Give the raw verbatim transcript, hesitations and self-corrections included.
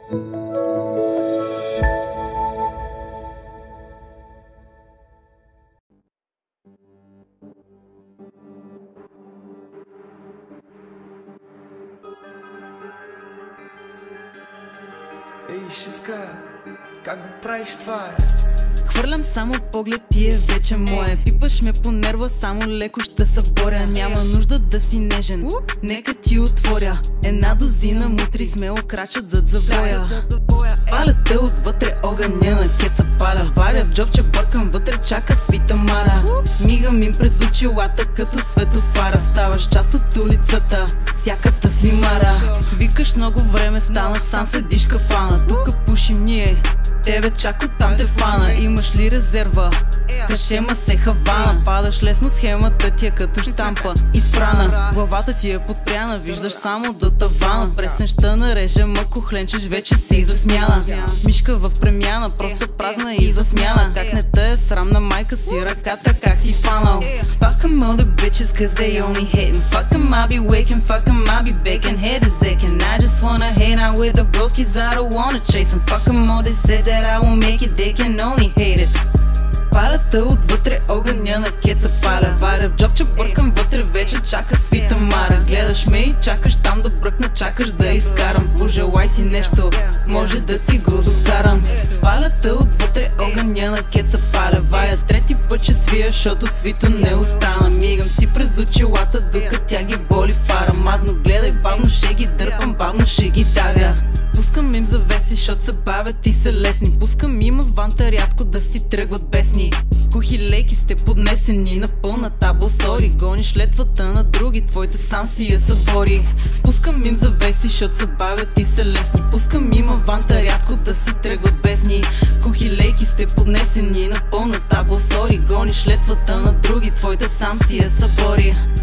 Ей, шиска, как го правиш това? Хвърлям само поглед, ти е вече моя. Пипаш ме по нерва, само леко ще се боря. Няма нужда да си нежен, нека ти отворя. Една дозина мутри смело крачат зад завоя. Паля те отвътре, огъня на кеца паля. Варя в джобче, бъркам вътре, чака свита мара. Мигам им през очилата като светофара. Ставаш част от улицата, всяката слимара. Викаш много време стана, сам седиш капана. Тука пушим ние, тебе чак оттам те фана. Имаш ли резерва? Кашема се Хавана. Падаш лесно, схемата ти е като щампа изпрана. Главата ти е подпряна, виждаш само до тавана. През нещта нарежем, ако хленчеш, вече си за смяна. Мишка в премяна, просто празна и за смяна. Как не те е срам на майка си, ръката как си фанал. Fuck 'em all the bitches cause they only hatin'. Fuck 'em I be waking, fuck 'em I be baking. Head is aching, I just wanna hang out with the broskies, I don't wanna chase 'em. Fuck 'em all, they said that I won't make it, they can only hate it. Палята отвътре, огъня на кеца паля. Варя в джобче, бъркам вътре, вече чака свита мара. Гледаш ме и чакаш там да бръкна, чакаш да изкарам. Пожелай си нещо, може да ти го докарам. Палята отвътре, огъня на кеца паля. Варя трети път ще свия, защото свито не остана. Мигам си през очилата, докато тя ги боли фара. Мазно гледай, бавно ще ги дърпам, бавно ще ги давя. Пускам им завеси, защото се бавят и са лесни. Пускам им аванта рядко да си тръгват бесни. Кухи леки сте поднесени на пълна табла, сори. Гониш летвата на други, твоите сам си я събори. Пускам им завеси, защото се бавят и са лесни. Пускам им аванта рядко да си тръгват бесни. Кухи леки сте поднесени на пълна табла, сори. Гониш летвата на други, твоите сам си я събори.